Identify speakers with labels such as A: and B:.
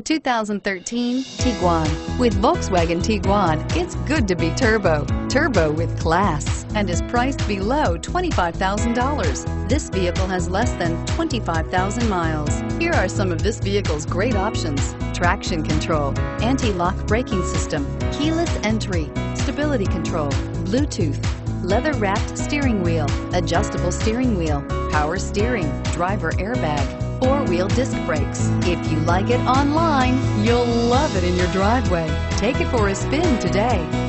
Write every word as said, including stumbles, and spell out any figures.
A: two thousand thirteen Tiguan. With Volkswagen Tiguan, it's good to be turbo. Turbo with class, and is priced below twenty-five thousand dollars. This vehicle has less than twenty-five thousand miles. Here are some of this vehicle's great options: traction control, anti-lock braking system, keyless entry, stability control, Bluetooth, leather-wrapped steering wheel, adjustable steering wheel, power steering, driver airbag, four-wheel disc brakes. If you like it online, you'll love it in your driveway. Take it for a spin today.